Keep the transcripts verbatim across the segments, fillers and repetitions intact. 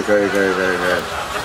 可以可以可以可以。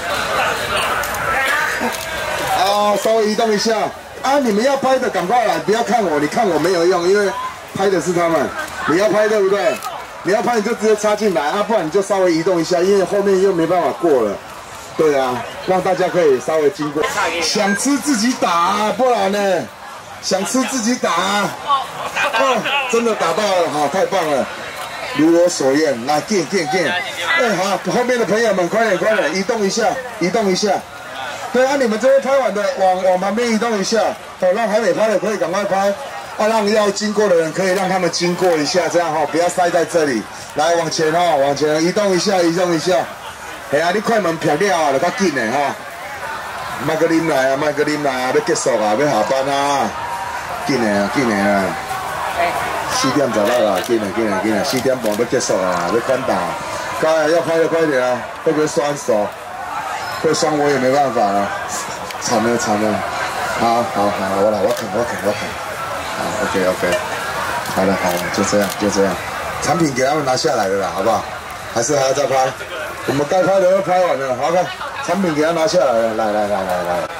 啊，稍微移动一下啊！你们要拍的赶快来，不要看我，你看我没有用，因为拍的是他们。你要拍对不对？你要拍你就直接插进来啊，不然你就稍微移动一下，因为后面又没办法过了。对啊，让大家可以稍微经过。想吃自己打啊，不然呢？想吃自己打啊！哦，真的打到了，好，太棒了！如我所愿，来进进进！哎，好，后面的朋友们，快点快点，移动一下，移动一下。对啊，你们这边拍完的，往往旁边移动一下，好，让还没拍的可以赶快拍，啊，让要经过的人可以让他们经过一下，这样哈，不要塞在这里。来，往前哈，往前移动一下，移动一下。哎啊，你快门撇了啊，就较紧的哈。莫个啉来啊，莫个啉来啊，要结束啊，要下班啊，紧的啊，紧的啊。四點就得啦，緊啊緊啊緊啊，四點半要結束啊，要關打。該要拍就快點啊，會不會酸手？會酸我也沒辦法啊，慘了慘了。好好好，我來，我啃我啃我啃。好 ，OK OK， 好了好了，就這樣就這樣。產品給他們拿下來了啦，好不好？還是還要再拍？我們該拍的都拍完了，好看。產品給他拿下來了，來來來來來。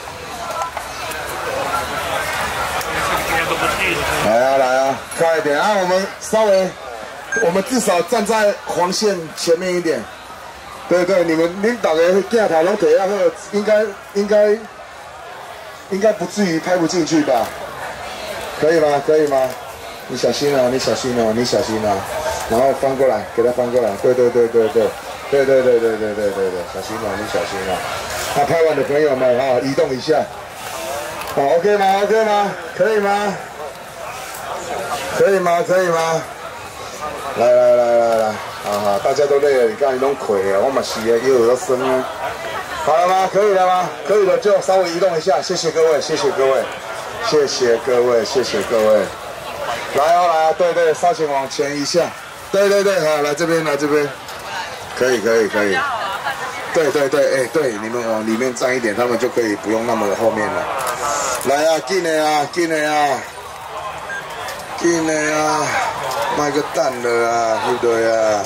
来啊来啊，快一点啊！我们稍微，我们至少站在黄线前面一点。对对，你们恁大家镜头拢摕啊好，应该应该应该不至于拍不进去吧？可以吗？可以吗？你小心哦，你小心哦，你小心哦。然后翻过来，给他翻过来。对对对对对，对对对对对对对对，小心哦，你小心哦。那拍完的朋友们啊，移动一下。好 ，OK 吗 ？OK 吗？可以吗？可以吗？可以吗？来来来来来，好好，大家都累了，你看你弄亏啊，我嘛是啊，又有生啊。好了吗？可以了吗？可以了，就稍微移动一下，谢谢各位，谢谢各位，谢谢各位，谢谢各位。来哦，来啊，对对，稍请往前一下，对对对，好，来这边，来这边，可以可以可以。对对对，哎对，你们往里面站一点，他们就可以不用那么后面了。来啊，进来啊，进来啊！紧的啊，卖个蛋了啊，对不对啊？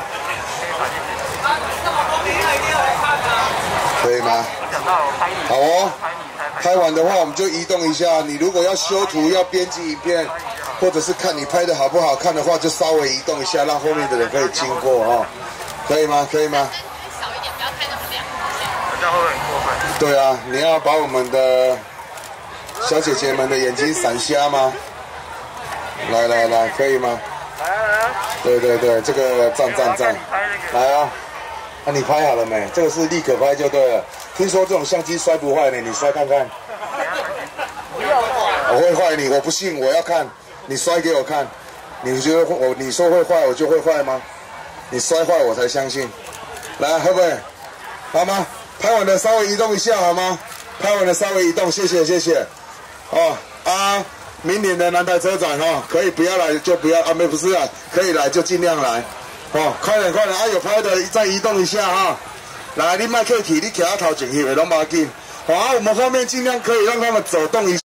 可以吗？好哦。拍完的话，我们就移动一下。你如果要修图、要编辑影片，或者是看你拍的好不好看的话，就稍微移动一下，让后面的人可以经过哦。可以吗？可以吗？ 少一点，不要开那么亮。 这样会不会很过分？ 对啊，你要把我们的小姐姐们的眼睛闪瞎吗？来来来，可以吗？ 来啊来啊！ 对对对，这个赞赞赞，来啊！那、啊、你拍好了没？这个是立可拍就对了。听说这种相机摔不坏呢，你摔看看。 不要坏。 我会坏你，我不信，我要看。你摔给我看。你觉得我你说会坏，我就会坏吗？你摔坏我才相信。来，会不会？好吗？拍完的稍微移动一下好吗？拍完的稍微移动，谢谢谢谢。哦啊。明年的南台车展哦，可以不要来就不要啊，没不是啊，可以来就尽量来，哦，快点快点啊，有拍的再移动一下哈、哦，来，你麦克起，你徛到头前去的拢冇紧，好啊，我们后面尽量可以让他们走动一下。